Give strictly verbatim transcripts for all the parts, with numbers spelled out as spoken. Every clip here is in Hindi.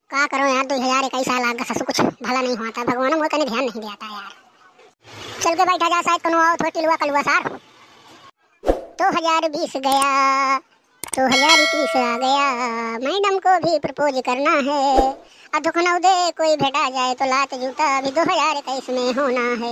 का करो यार, दो हजार इक्कीस साल आगे ससु कुछ भला नहीं हुआ था। भगवान मोर कने ध्यान नहीं दिया था यार। चल के बैठा जा, शायद कनो आओ थोड़ा टिलवा कलवा सार। दो हजार बीस गया, दो हजार इक्कीस आ गया, मैडम को भी प्रपोज करना है। अब दुखनऊ दे कोई भेटा जाए तो लात जूता भी दो हजार इक्कीस में होना है।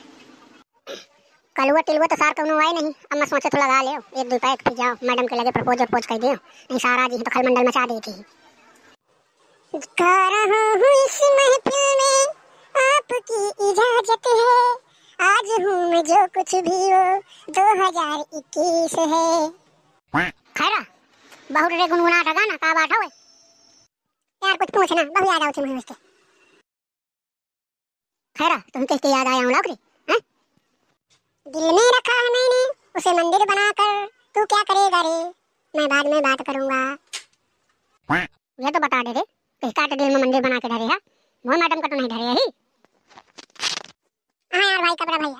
कलवा टिलवा तो सार कौनो आए नहीं। अब मैं सोचे तो लगा ले एक दो पैक पी जाओ, मैडम के लगे प्रपोज प्रपोज कर दियो, नहीं सारा जी तो खलमंडल मचा दी थी। गा रहा हूँ इस महफिल में आपकी इजाजत है, आज हूँ मैं जो कुछ भी हो दो हजार इक्कीस है। खैरा बहुत रे गुनगुना था गाना का बात हो यार, कुछ पूछना बहुत याद आओ मुझे उसके। खैरा तुम किसके याद आया हूँ लौकरी हैं? दिल में रखा है मैंने उसे मंदिर बनाकर, तू क्या करेगा रे मैं बाद में बात करूंगा। ये तो बता दे रे किसका दिल में मंदिर बना के धरे है? वो मैडम का तो नहीं धरे ही। हाँ यार भाई कपड़ा भैया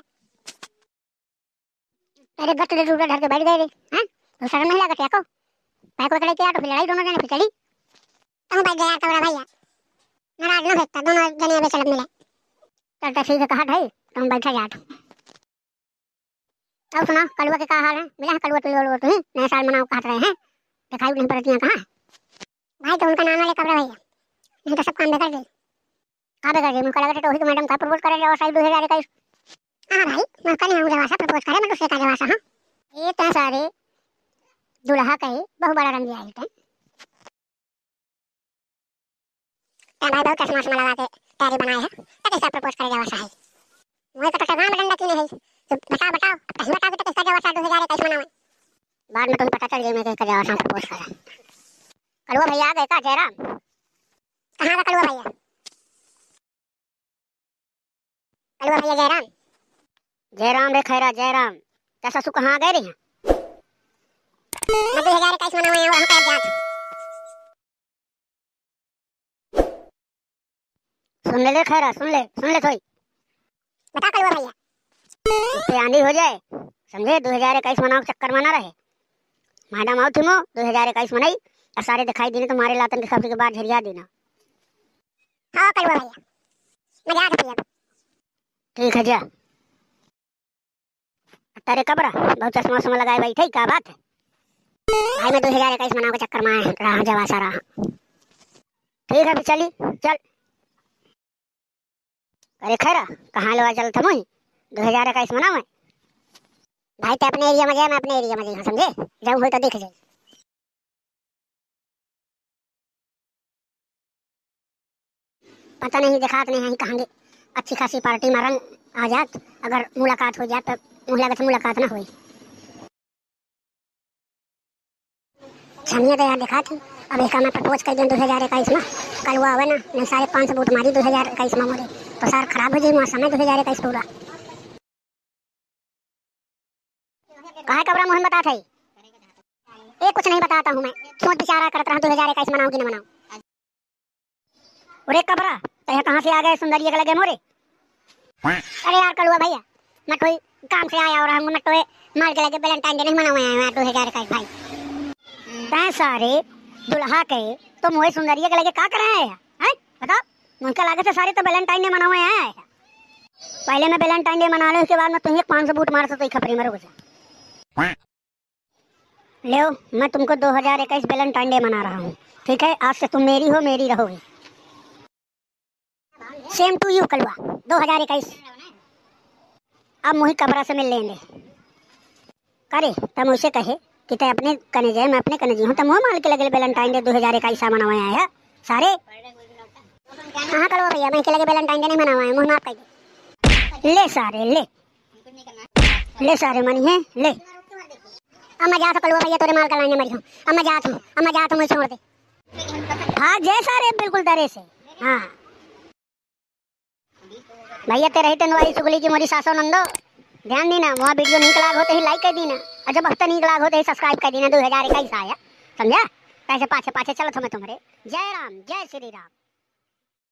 तेरे गट दे रूड़ा धर के बैठ गए रे हैं? तो शर्म नहीं लगा क्या को? पैक पकड़े के तो फिर लड़ाई दोनों जने फिर चली। तुम बैठ गया कपड़ा भैया, नाराज न होता, दोनों जने अबे चलत मिले। चल तो ठीक है कहा भाई तुम बैठा जा। अब सुना कलवा के क्या हाल है? मिला कलवा पिलवा लो तुम नया साल मनाओ काट रहे हैं, दिखाई नहीं पड़ती कहाँ भाई? तो उनका नाम वाले कपड़ा भैया, नहीं तो सब काम बेकार गई। का बेकार गई? मुझे लगा था तो मैडम का प्रपोज करे जाओ साइड दो हजार इक्कीस। हाँ भाई मैं कहीं हूँ जवासा प्रपोज करे मैं दूसरे का जवासा। हाँ ये तो सारे दुल्हा कहे बहुत बड़ा रंग आई थे भाई, बहुत चश्मा चश्मा लगा के तैयारी बनाए है तो कैसा प्रपोज करे जवासा है? मुझे तो टगा में डंडा क्यों नहीं है? तो बता बताओ कहीं बता तो किसका जवासा दो हजार इक्कीस मनाओ। बाद में तुम्हें पता चल जाए मैं किसका जवासा प्रपोज करा। कलवा भैया आ गए का? जयराम कहाँ का कलवा भैया? कलवा भैया जयराम जयराम रे खैरा जयराम कैसा सु कहाँ गए रे? मैं दो हजार इक्कीस मनाओ यहाँ वहाँ पर जात। सुन ले ले खैरा सुन ले सुन ले थोड़ी बता कलवा भैया आंधी हो जाए समझे। दो हजार इक्कीस मनाओ चक्कर में ना रहे। मैडम आओ तुम दो हजार इक्कीस मनाई और सारे दिखाई देने तुम्हारे लातन के सबके बाद झरिया देना। हाँ कलवा भैया मैं जा रही हूँ। ठीक है जा। तेरे कबरा बहुत चश्मा चश्मा लगाए बैठे क्या बात है? भाई मैं दो हजार इक्कीस मनाओ के चक्कर में आया रहा जवासा रहा। ठीक है चली चल। अरे खैरा कहाँ लवा चल थमो दो हजार इक्कीस मनाओ है भाई ते अपने एरिया में जाए मैं अपने एरिया में जाए समझे। जाऊँ हो तो देख जाए। पता नहीं दिखात नहीं है कहाँ अच्छी खासी पार्टी में रंग आ जात, अगर मुलाकात हो जाए तो मुझे लगा मुलाकात ना हुई। छमिया तो यार दिखा थी अब एक मैं प्रपोज कर दूँ दो हजार इक्कीस में कल वो आवे ना नहीं सारे पाँच सौ बूट मारी दो हजार इक्कीस में मोरे तो सार खराब हो जाए मौसम है दो हजार इक्कीस पूरा। कहाँ कबरा मोहन बता थे एक कुछ नहीं बताता हूँ मैं, सोच विचारा करता हूँ दो हजार इक्कीस मनाऊँ कि न मनाऊँ। अरे कबरा तो कहाँ से आ गए सुंदरिया के लगे मोरे? अरे यार कलुआ भैया मैं कोई काम से आया और हम मैं तो माल के लगे वैलेंटाइन डे नहीं मनाए हैं दो हजार इक्कीस भाई। तै सारे दुल्हा के तो मोए सुंदरिया के लगे का कर रहे हैं हैं बताओ? उनका लागे से सारे तो वैलेंटाइन डे मनाए हैं। पहले मैं वैलेंटाइन डे मना ले उसके बाद मैं तुम्हें पाँच सौ बूट मार सकता खपरी में रुक जा। ले मैं तुमको दो हजार इक्कीस वैलेंटाइन डे मना रहा हूँ ठीक है? आज से तुम मेरी हो मेरी रहोगी। सेम टू यू कलवा दो हजार इक्कीस। अब मुझे कबरा से मिल लेंगे करे तब मुझसे कहे कि ते अपने कने जाए मैं अपने कने जी हूँ तब मुँह माल के लगे वैलेंटाइन डे दो हजार इक्कीस मनाए हैं सारे। हाँ कलवा भैया मैं के लगे वैलेंटाइन डे नहीं मनाए मुँह माफ कर ले सारे ले ले सारे मनी है ले। अब मैं जाता कलवा भैया तेरे माल का लाने मरी हूँ। अब मैं जाता हूँ अब मैं जाता हूँ छोड़ दे। हाँ जय सारे बिल्कुल तरह से। हाँ भैया तेरे ही वाली चुगली की मोरी सासो नंदो ध्यान देना वहाँ वीडियो नीक लाग होते ही लाइक कर देना और जब वक्त नीक लाग होते ही सब्सक्राइब कर देना। दो हजार इक्कीस आया समझा कैसे पाछे पाछे चलो तुम्हें तुम्हारे। जय राम जय श्री राम।